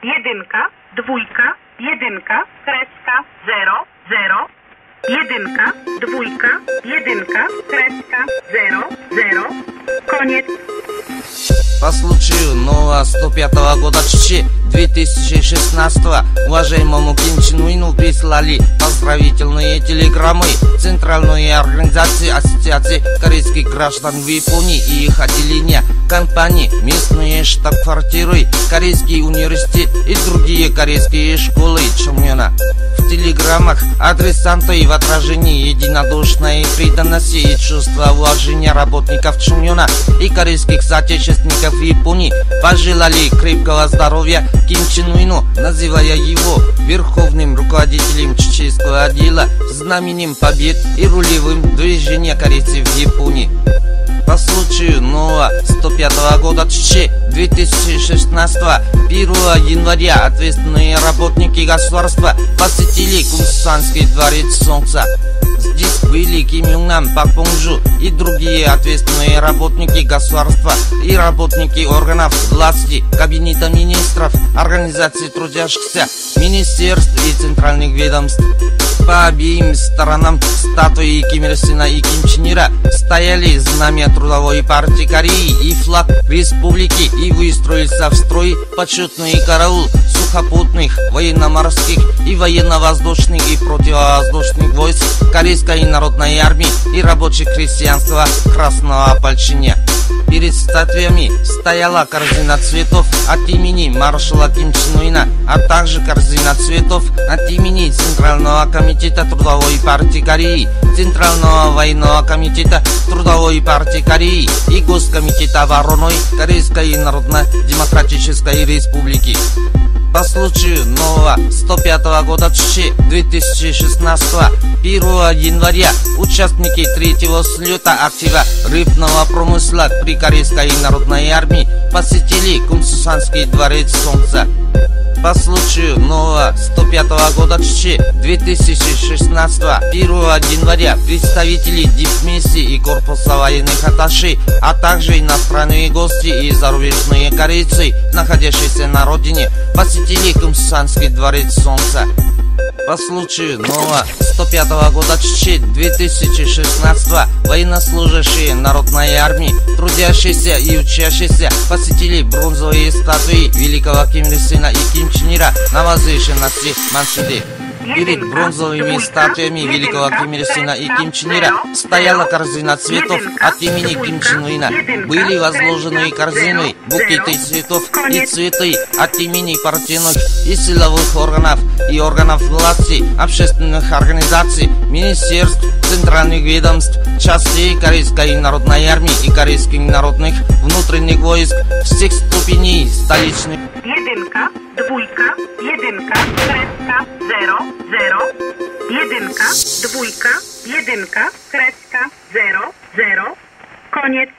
jedynka, dwójka, jedynka, kreska, 0, 0, jedynka, dwójka, jedynka, kreska, 0, 0, koniec. По случаю нового 105-го года 2016-го уважаемому Ким Чен Ыну прислали поздравительные телеграммы Центральной организации Ассоциации корейских граждан в Японии и их отделения, компании, местные штаб-квартиры, Корейский университет и другие корейские школы Чонмёна. В телеграммах адресанты в отражении единодушной преданности и чувства уважения работников Чонмёна и корейских соотечественников в Японии пожелали крепкого здоровья Ким Чен Ыну, называя его верховным руководителем чеченского отдела, знаменем побед и рулевым движения корейцев в Японии. По случаю нового 105-го года 2016 1 января ответственные работники государства посетили Кумсанский дворец Солнца. Здесь были Ким Ён Нам, Пак Бон Жу и другие ответственные работники государства и работники органов власти, кабинета министров, организаций трудящихся, министерств и центральных ведомств. По обеим сторонам статуи Ким Ир Сена и Ким Чен Ира стояли знамя Трудовой партии Кореи и флаг республики, и выстроился в строй почетный караул сухопутных, военно-морских и военно-воздушных и противовоздушных войск Корейской народной армии и рабочих крестьянского красного ополчения. Перед статуями стояла корзина цветов от имени маршала Ким Чен Ына, а также корзина цветов от имени Центрального комитета Трудовой партии Кореи, Центрального военного комитета Трудовой партии Кореи и Госкомитета обороны Корейской Народно-Демократической Республики. По случаю нового 105-го года 2016 1 января участники третьего слета актива рыбного промысла при Корейской народной армии посетили Кумсанский дворец Солнца. По случаю нового 105-го года 2016 1 января представители дипмиссии и корпуса военных атташе, а также иностранные гости и зарубежные корейцы, находящиеся на родине, посетили Кумсанский дворец Солнца. По случаю нового 105-го года 2016 военнослужащие народной армии, трудящиеся и учащиеся посетили бронзовые статуи великого Ким Ир Сена и Ким Чен Ира на возвышенности Мансуде. Перед бронзовыми статуями великого Ким Ир Сена и Ким Чен Ира стояла корзина цветов от имени Ким Чен Ына. Были возложены корзины, букеты цветов и цветы от имени партийных и силовых органов и органов власти, общественных организаций, министерств, центральных ведомств, частей Корейской народной армии и корейских народных внутренних войск всех ступеней столичных. Jedynka, dwójka, jedynka, kreska, 0, 0, jedynka, dwójka, jedynka, kreska, 0, 0, koniec.